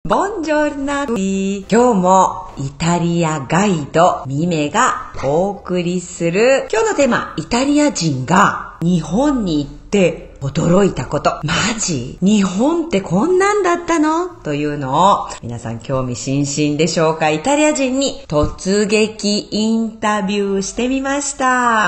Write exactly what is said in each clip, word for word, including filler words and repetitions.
ボンジョルナ今日もイタリアガイドミメがお送りする今日のテーマ、イタリア人が日本に行って驚いたこと。マジ？日本ってこんなんだったの？というのを皆さん興味津々でしょうか。イタリア人に突撃インタビューしてみました。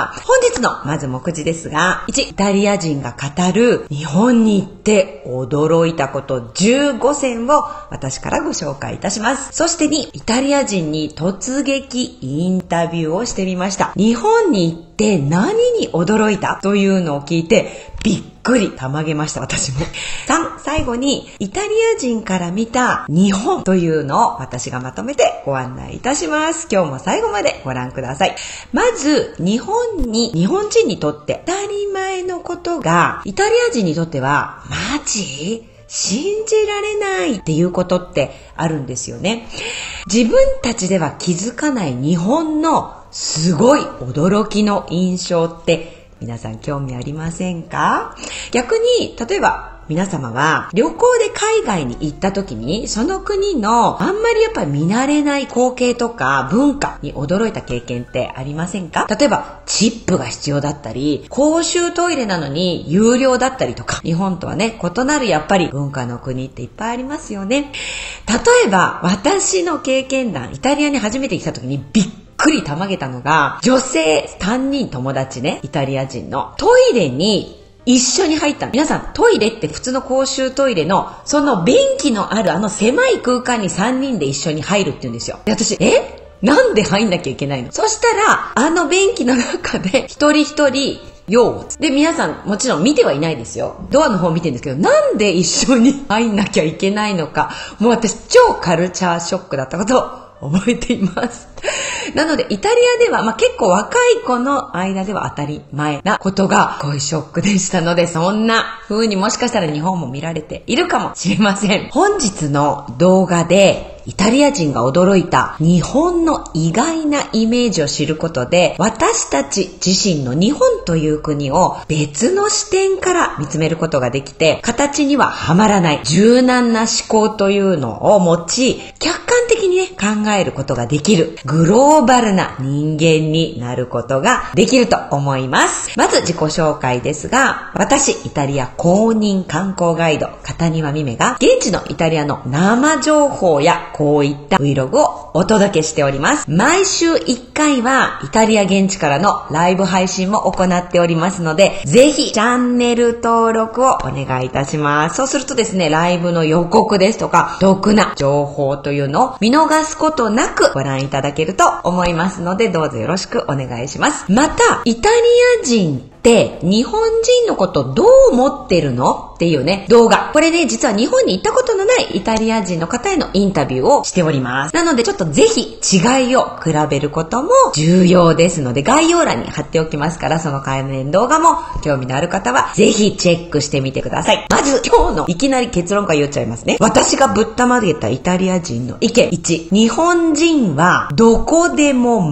本日のまず目次ですが、いち、イタリア人が語る日本に行って驚いたことじゅうごせんを私からご紹介いたします。そしてに、イタリア人に突撃インタビューをしてみました。日本に行って何に驚いたというのを聞いてびっくりたまげました、私も。さん、最後にイタリア人から見た日本というのを私がまとめてご案内いたします。今日も最後までご覧ください。まず、日本に、日本人にとって当たり前のことが、イタリア人にとっては、マジ？信じられないっていうことってあるんですよね。自分たちでは気づかない日本のすごい驚きの印象って皆さん興味ありませんか？逆に、例えば皆様は旅行で海外に行った時にその国のあんまりやっぱり見慣れない光景とか文化に驚いた経験ってありませんか？例えばチップが必要だったり、公衆トイレなのに有料だったりとか、日本とはね、異なるやっぱり文化の国っていっぱいありますよね。例えば私の経験談、イタリアに初めて来た時にびっびっくりたまげたのが、女性さんにん友達ね、イタリア人のトイレに一緒に入ったの。皆さんトイレって普通の公衆トイレのその便器のあるあの狭い空間にさんにんで一緒に入るって言うんですよ。で、私えなんで入んなきゃいけないの？そしたらあの便器の中で一人一人用で、皆さんもちろん見てはいないですよ。ドアの方見てるんですけど、なんで一緒に入んなきゃいけないのか、もう私超カルチャーショックだったことを覚えています。なのでイタリアでは、まあ、結構若い子の間では当たり前なことがすごいショックでしたので、そんな風にもしかしたら日本も見られているかもしれません。本日の動画でイタリア人が驚いた日本の意外なイメージを知ることで、私たち自身の日本という国を別の視点から見つめることができて、形にははまらない柔軟な思考というのを持ち、客観的にね、考えることができるグローバルな人間になることができると思います。まず自己紹介ですが、私イタリア公認観光ガイド片庭美芽が現地のイタリアの生情報やこういった Vlog をお届けしております。毎週いっかいはイタリア現地からのライブ配信も行っておりますので、ぜひチャンネル登録をお願いいたします。そうするとですね、ライブの予告ですとか、得な情報というのを見逃すことなくご覧いただけると思いますので、どうぞよろしくお願いします。また、イタリア人って日本人のことどう思ってるのっていうね、動画。これね、実は日本に行ったことのないイタリア人の方へのインタビューをしております。なのでちょっとぜひ違いを比べることも重要ですので、概要欄に貼っておきますから、その関連動画も興味のある方はぜひチェックしてみてください。まず今日のいきなり結論から言っちゃいますね。私がぶったまげたイタリア人の意見いち、日本人はどこでも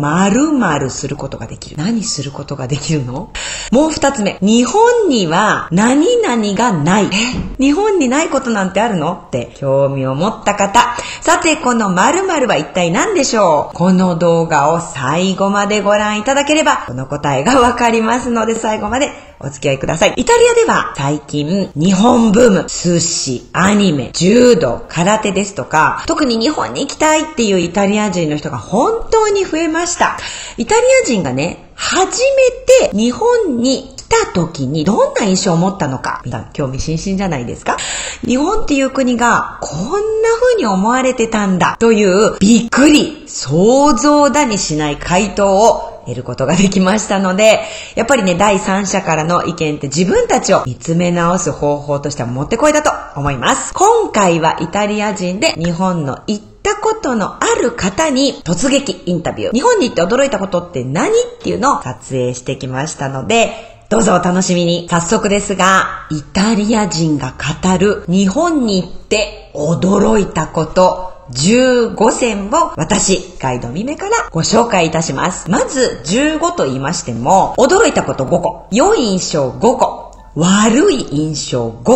〇〇することができる。何することができるの？もう二つ目、日本には何々がない。え、日本にないことなんてあるの？って興味を持った方。さて、この〇〇は一体何でしょう？この動画を最後までご覧いただければ、この答えがわかりますので、最後までお付き合いください。イタリアでは最近、日本ブーム、寿司、アニメ、柔道、空手ですとか、特に日本に行きたいっていうイタリア人の人が本当に増えました。イタリア人がね、初めて日本に来た時にどんな印象を持ったのか、皆さん興味津々じゃないですか？日本っていう国がこんな風に思われてたんだというびっくり、想像だにしない回答を得ることができましたので、やっぱりね、第三者からの意見って自分たちを見つめ直す方法としてはもってこいだと思います。今回はイタリア人で日本の行ったことのある方に突撃インタビュー。日本に行って驚いたことって何っていうのを撮影してきましたので、どうぞお楽しみに。早速ですが、イタリア人が語る日本に行って驚いたことじゅうごせんを私、ガイドミメからご紹介いたします。まずじゅうごと言いましても、驚いたことごこ、良い印象ごこ、悪い印象ごこ、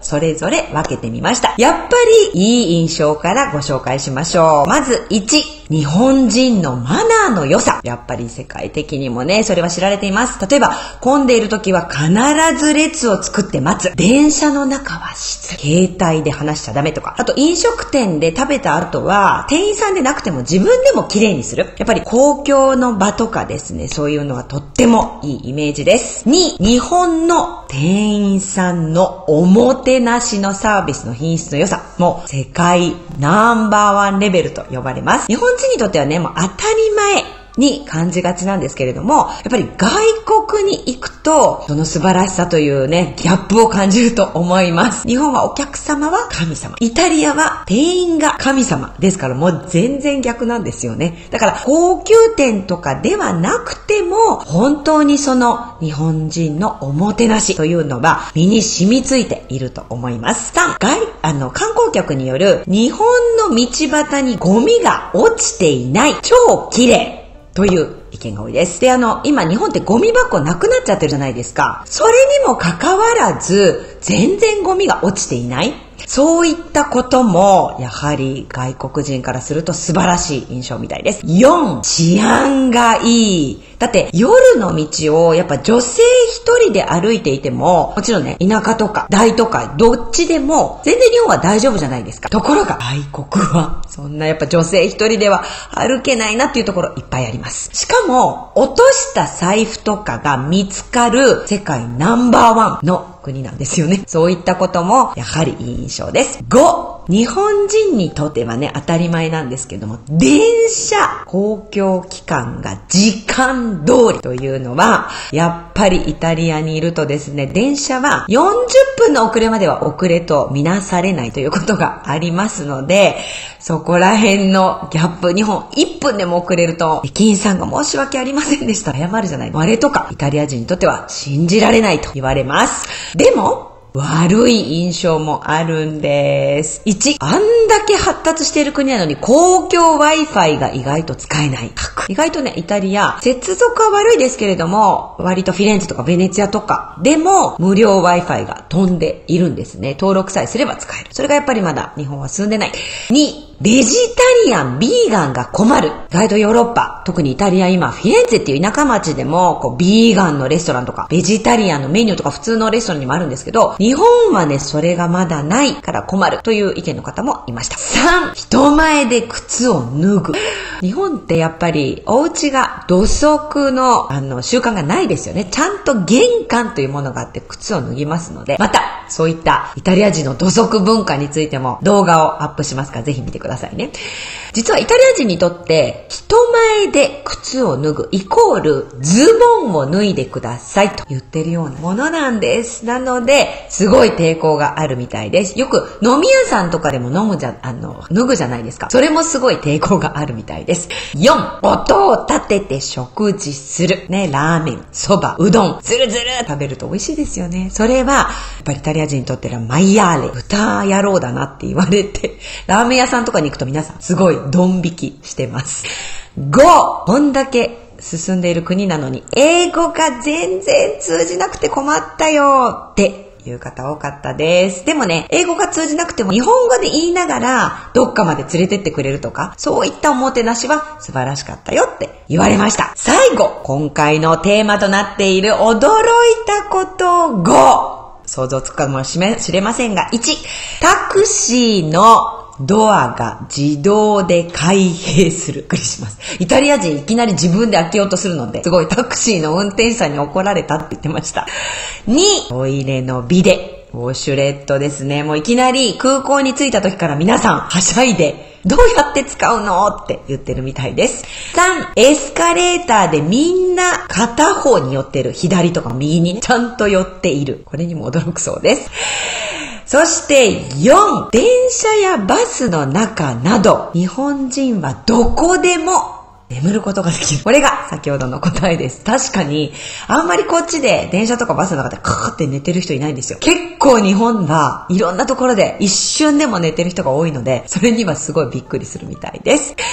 それぞれ分けてみました。やっぱりいい印象からご紹介しましょう。まずいち、日本人のマナーの良さ。やっぱり世界的にもね、それは知られています。例えば、混んでいる時は必ず列を作って待つ。電車の中は静か。携帯で話しちゃダメとか。あと、飲食店で食べた後は、店員さんでなくても自分でも綺麗にする。やっぱり公共の場とかですね、そういうのはとってもいいイメージです。に、日本の店員さんのおもてなしのサービスの品質の良さ。もう世界ナンバーワンレベルと呼ばれます。日本人にとってはね、もう当たり前に感じがちなんですけれども、やっぱり外国に行くと、その素晴らしさというね、ギャップを感じると思います。日本はお客様は神様。イタリアは店員が神様。ですからもう全然逆なんですよね。だから高級店とかではなくても、本当にその日本人のおもてなしというのは身に染みついていると思います。さん、外、あの、観光客による日本の道端にゴミが落ちていない。超綺麗。という意見が多いです。で、あの、今日本ってゴミ箱なくなっちゃってるじゃないですか。それにもかかわらず、全然ゴミが落ちていない。そういったことも、やはり外国人からすると素晴らしい印象みたいです。よん、治安がいい。だって夜の道をやっぱ女性一人で歩いていても、もちろんね、田舎とか大都会、どっちでも全然日本は大丈夫じゃないですか。ところが外国は、そんなやっぱ女性一人では歩けないなっていうところいっぱいあります。しかも、落とした財布とかが見つかる世界ナンバーワンの国なんですよね。そういったこともやはりいい印象です。ご、日本人にとってはね、当たり前なんですけども、電車、公共機関が時間通りというのは、やっぱりイタリアにいるとですね、電車はよんじゅっぷんの遅れまでは遅れとみなされないということがありますので、そこら辺のギャップ、日本いっぷんでも遅れると、駅員さんが申し訳ありませんでした。謝るじゃない。あれとか、イタリア人にとっては信じられないと言われます。でも、悪い印象もあるんです。いち、あんだけ発達している国なのに公共 Wi-Fi が意外と使えない。意外とね、イタリア、接続は悪いですけれども、割とフィレンツェとかベネツィアとかでも無料 Wi-Fi が飛んでいるんですね。登録さえすれば使える。それがやっぱりまだ日本は進んでない。に、ベジタリアン、ビーガンが困る。意外とヨーロッパ、特にイタリア今、フィレンツェっていう田舎町でも、こう、ビーガンのレストランとか、ベジタリアンのメニューとか普通のレストランにもあるんですけど、日本はね、それがまだないから困るという意見の方もいました。さん、人前で靴を脱ぐ。日本ってやっぱり、お家が土足の、あの、習慣がないですよね。ちゃんと玄関というものがあって靴を脱ぎますので、また、そういったイタリア人の土足文化についても動画をアップしますから、ぜひ見てくださいね。実はイタリア人にとって人前で靴を脱ぐイコールズボンを脱いでくださいと言ってるようなものなんです。なので、すごい抵抗があるみたいです。よく飲み屋さんとかでも飲むじゃ、あの、脱ぐじゃないですか。それもすごい抵抗があるみたいです。よん、音を立てて食事する。ね、ラーメン、そば、うどん、ずるずる食べると美味しいですよね。それは、やっぱりイタリア人にとってはマイヤーレ、豚野郎だなって言われて、ラーメン屋さんとかに行くと皆さんすごいドン引きしてます。ご、こんだけ進んでいる国なのに英語が全然通じなくて困ったよっていう方多かったです。でもね、英語が通じなくても日本語で言いながらどっかまで連れてってくれるとか、そういったおもてなしは素晴らしかったよって言われました。最後、今回のテーマとなっている驚いたことご。想像つくかもしれませんが、いち、タクシーのドアが自動で開閉する。びっくりします。イタリア人いきなり自分で開けようとするので、すごいタクシーの運転手さんに怒られたって言ってました。に、トイレのビデ。ウォシュレットですね。もういきなり空港に着いた時から皆さんはしゃいで、どうやって使うのって言ってるみたいです。さん、エスカレーターでみんな片方に寄ってる。左とか右にね、ちゃんと寄っている。これにも驚くそうです。そしてよん、電車やバスの中など、日本人はどこでも眠ることができる。これが先ほどの答えです。確かに、あんまりこっちで電車とかバスの中でカーって寝てる人いないんですよ。結構日本はいろんなところで一瞬でも寝てる人が多いので、それにはすごいびっくりするみたいです。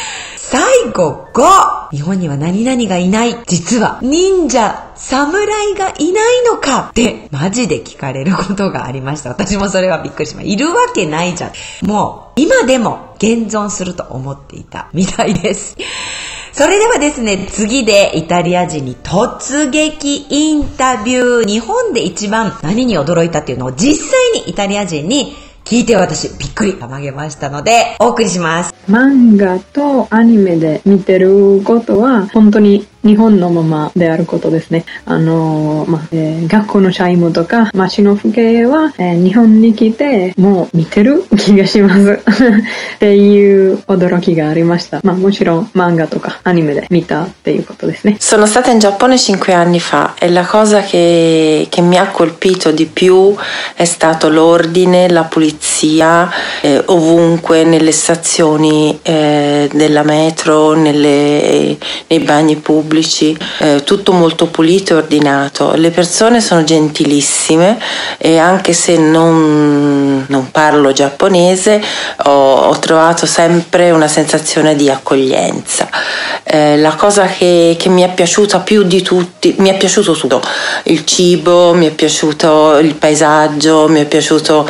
最後ご、日本には何々がいない。実は忍者、侍がいないのかってマジで聞かれることがありました。私もそれはびっくりしました。いるわけないじゃん。もう今でも現存すると思っていたみたいです。それではですね、次でイタリア人に突撃インタビュー。日本で一番何に驚いたっていうのを実際にイタリア人に聞いて私びっくりたまげましたのでお送りします。 漫画とアニメで見てることは本当に日本のままであることですね。あのー、まあ、えー、学校のチャイムとか街の風景は、えー、日本に来てもう見てる気がしますっていう驚きがありました。まあもちろん漫画とかアニメで見たっていうことですね。 Sono stata in Giappone cinque anni fa e la cosa che, che mi ha colpito di più è stato l'ordine, la pulizia, eh, ovunque nelle stazioni eh, della metro, nelle, nei bagni pubblici. Eh, tutto molto pulito e ordinato. Le persone sono gentilissime e anche se non, non parlo giapponese ho, ho trovato sempre una sensazione di accoglienza. Eh, la cosa che, che mi è piaciuta più di tutti, mi è piaciuto tutto, il cibo, mi è piaciuto il paesaggio, mi è piaciuto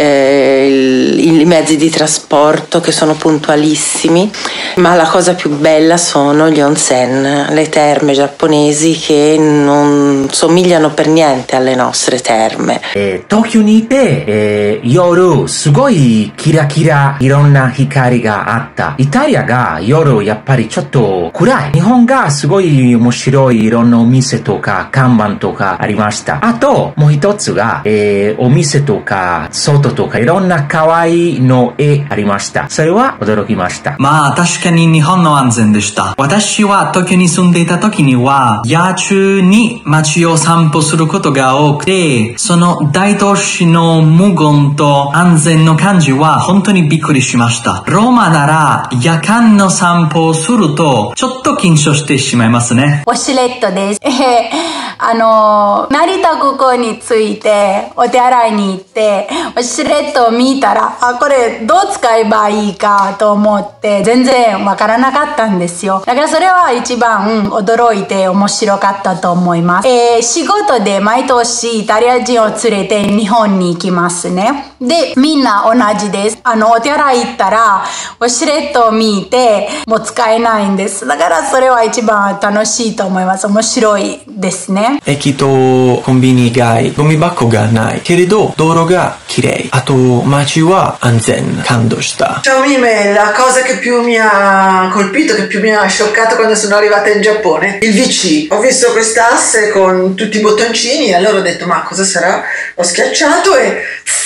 eh, il, i mezzi di trasporto che sono puntualissimi, ma la cosa più bella sono gli onsen, le terme giapponesi che non somigliano per niente alle nostre terme. えー、東京にいて、えー、夜すごいキラキラいろんな光があった。イタリアが夜やっぱりちょっと暗い。日本がすごい面白いいろんなお店とか看板とかありました。あともう一つが、えー、お店とか外とかいろんな可愛いの絵ありました。それは驚きました。 まあ確かに日本の安全でした。私は東京に住んでいた時には夜中に街を散歩することが多くて、その大都市の無言と安全の感じは本当にびっくりしました。ローマなら夜間の散歩をするとちょっと緊張してしまいますね。 ウォシュレットです。えー、あの成田空港に着いてお手洗いに行ってウォシュレットを見たら、あ、これどう使えばいいかと思って全然わからなかったんですよ。だからそれは一番驚いて面白かったと思います。えー、仕事で毎年イタリア人を連れて日本に行きますね。で、みんな同じです。あの、お手洗い行ったらウォシュレットを見てもう使えないんです。だからそれは一番楽しいと思います。面白いですね。 駅とコンビニ以外ゴミ箱がないけれど道路がきれい、あと街は安全。感動した。 Ciao Mime, la cosa che più mi ha colpito, che più mi ha scioccato quando sono arrivata in Giappone, il V C. Ho visto quest'asse con tutti i bottoncini e allora ho detto ma cosa sarà? Ho schiacciato e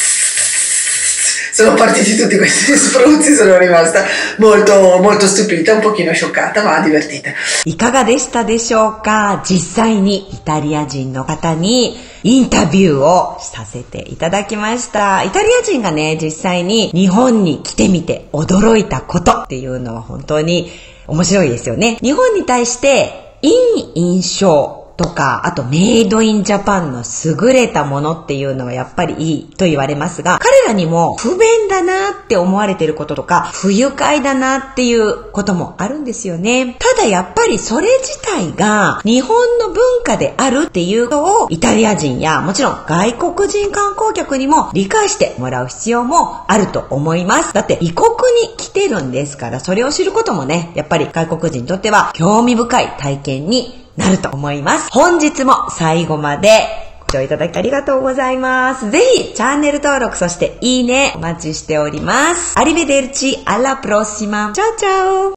sono partiti tutti questi spruzzi. Sono rimasta molto molto stupita, un pochino scioccata ma divertita. いかがでしたでしょうか？実際にイタリア人の方にインタビューをさせていただきました。イタリア人がね、実際に日本に来てみて驚いたことっていうのは本当に面白いですよね。日本に対していい印象とか、あとメイドインジャパンの優れたものっていうのはやっぱりいいと言われますが、彼らにも不便だなって思われていることとか、不愉快だなっていうこともあるんですよね。ただやっぱりそれ自体が日本の文化であるっていうのをイタリア人やもちろん外国人観光客にも理解してもらう必要もあると思います。だって異国に来てるんですから、それを知ることもね、やっぱり外国人にとっては興味深い体験になると思います。本日も最後までご視聴いただきありがとうございます。ぜひチャンネル登録、そしていいねお待ちしております。アリベデルチ、アラプロシマ。チャオチャオ。